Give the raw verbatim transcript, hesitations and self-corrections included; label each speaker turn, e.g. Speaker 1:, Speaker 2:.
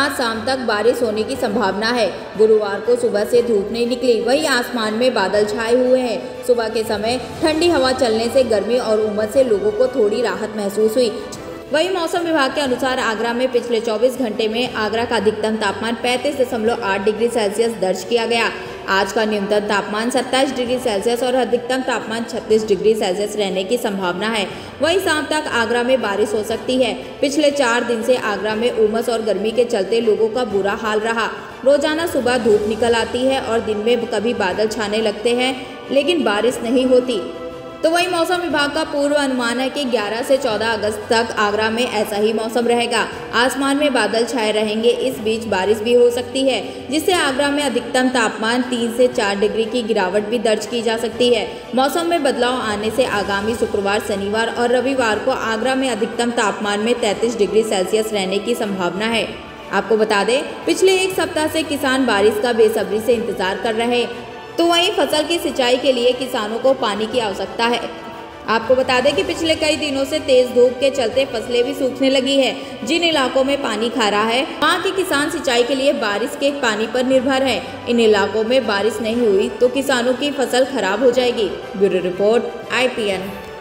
Speaker 1: आज शाम तक बारिश होने की संभावना है। गुरुवार को सुबह से धूप नहीं निकली, वहीं आसमान में बादल छाए हुए हैं। सुबह के समय ठंडी हवा चलने से गर्मी और उमस से लोगों को थोड़ी राहत महसूस हुई। वहीं मौसम विभाग के अनुसार आगरा में पिछले चौबीस घंटे में आगरा का अधिकतम तापमान पैंतीस दशमलव आठ डिग्री सेल्सियस दर्ज किया गया। आज का न्यूनतम तापमान सत्ताईस डिग्री सेल्सियस और अधिकतम तापमान छत्तीस डिग्री सेल्सियस रहने की संभावना है। वहीं शाम तक आगरा में बारिश हो सकती है। पिछले चार दिन से आगरा में उमस और गर्मी के चलते लोगों का बुरा हाल रहा। रोजाना सुबह धूप निकल आती है और दिन में कभी बादल छाने लगते हैं, लेकिन बारिश नहीं होती। तो वही मौसम विभाग का पूर्व अनुमान है कि ग्यारह से चौदह अगस्त तक आगरा में ऐसा ही मौसम रहेगा। आसमान में बादल छाए रहेंगे। इस बीच बारिश भी हो सकती है, जिससे आगरा में अधिकतम तापमान तीन से चार डिग्री की गिरावट भी दर्ज की जा सकती है। मौसम में बदलाव आने से आगामी शुक्रवार, शनिवार और रविवार को आगरा में अधिकतम तापमान में तैंतीस डिग्री सेल्सियस रहने की संभावना है। आपको बता दें, पिछले एक सप्ताह से किसान बारिश का बेसब्री से इंतजार कर रहे हैं। तो वहीं फसल की सिंचाई के लिए किसानों को पानी की आवश्यकता है। आपको बता दें कि पिछले कई दिनों से तेज धूप के चलते फसलें भी सूखने लगी है। जिन इलाकों में पानी खारा है, वहाँ के किसान सिंचाई के लिए बारिश के पानी पर निर्भर हैं। इन इलाकों में बारिश नहीं हुई तो किसानों की फसल खराब हो जाएगी। Bureau report I P N.